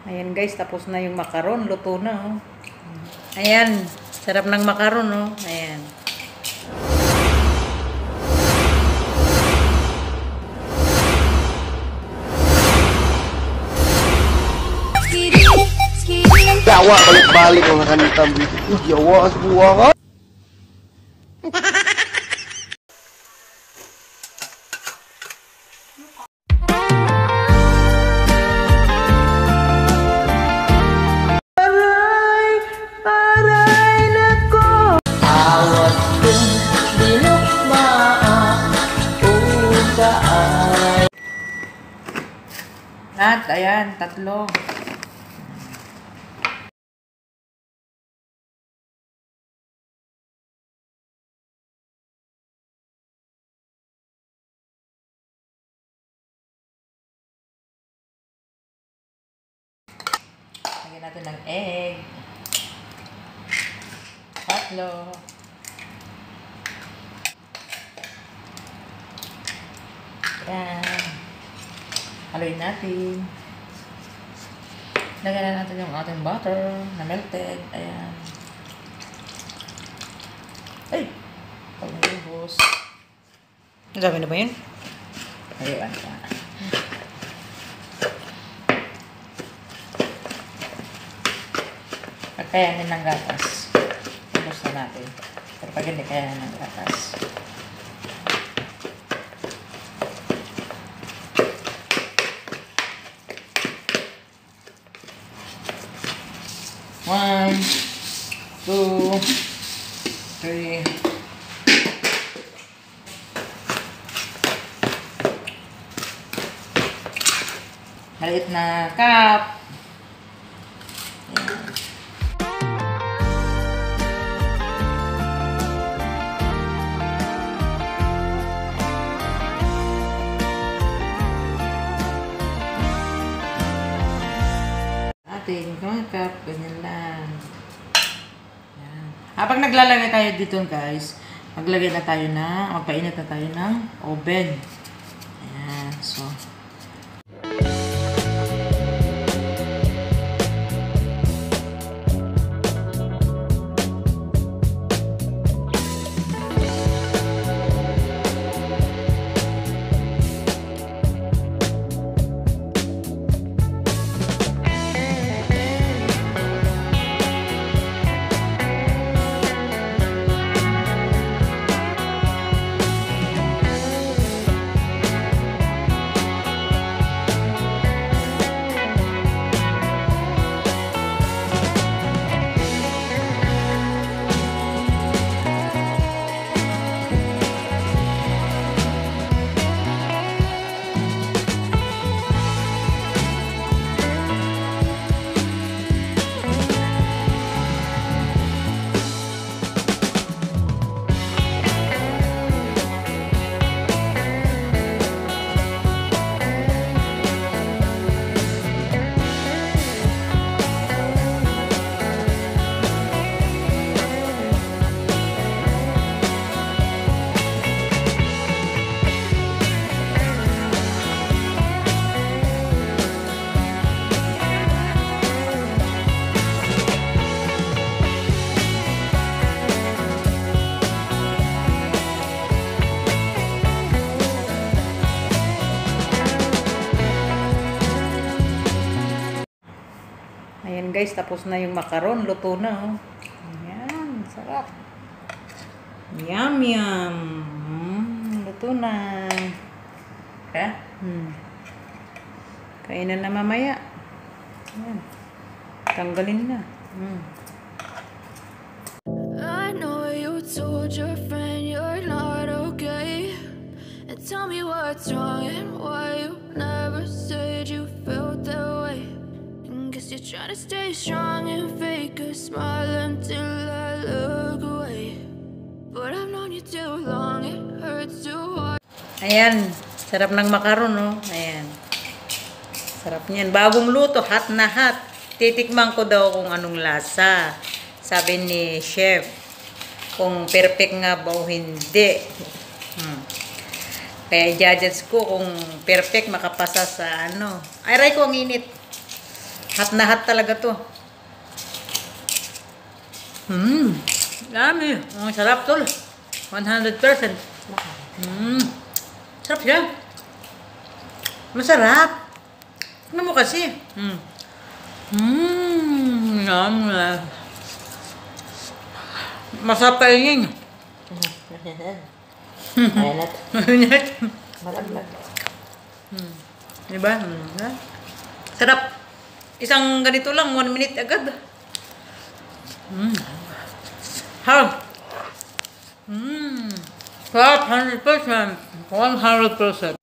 Ayan guys, tapos na yung makaron. Luto na, oh. Ayan, sarap ng makaron, oh. Ayan. Yawa, balik-balik mga kanitang video. Yawa, sebuah ka. At, ayan, tatlo. Lagyan natin ng egg. Tatlo. Ayan. Haluin natin. Lagyan na natin yung ating butter na melted. Ayan. Ay! Pag nalubos. Nadami na ba yun? Ayan pa. Pagkayanin ng gatas. Ubos na natin. Pero pag hindi kayanin ng gatas. One, two, three. Maliit na cup. Ayan. Ating cup, ganyan lang. Ayan. Habang naglalagay tayo dito guys, magpainit na tayo ng oven. Ayan, so. Ayan guys, tapos na yung makaron. Luto na, oh. Ayan, sarap. Yum, yum. Luto na. Kaya? Kainan na mamaya. Ayan. Tanggalin na. I know you told your friend you're not okay, and tell me what's wrong and why you never said you felt that way. Guess you're trying to stay strong and fake a smile until I look away. But I've known you too long, it hurts to watch. Ayan, sarap ng makaron, oh. Ayan. Sarap niyan. Bagong luto, hot na hot. Titikman ko daw kung anong lasa. Sabi ni chef, kung perfect nga ba o hindi. Kaya judges ko kung perfect makapasa sa ano. Ay, ray ko ang init. Hot na hot talaga to. Dami. Ang sarap tol. 100%. Sarap siya. Masarap. Ano mo kasi? Yum. Masarap kainin. Mainit. Mainit. Malaglag. Diba? Sarap. Isang ganito lang, 1 minute agad. Harap. Sarap, 100%. 100%.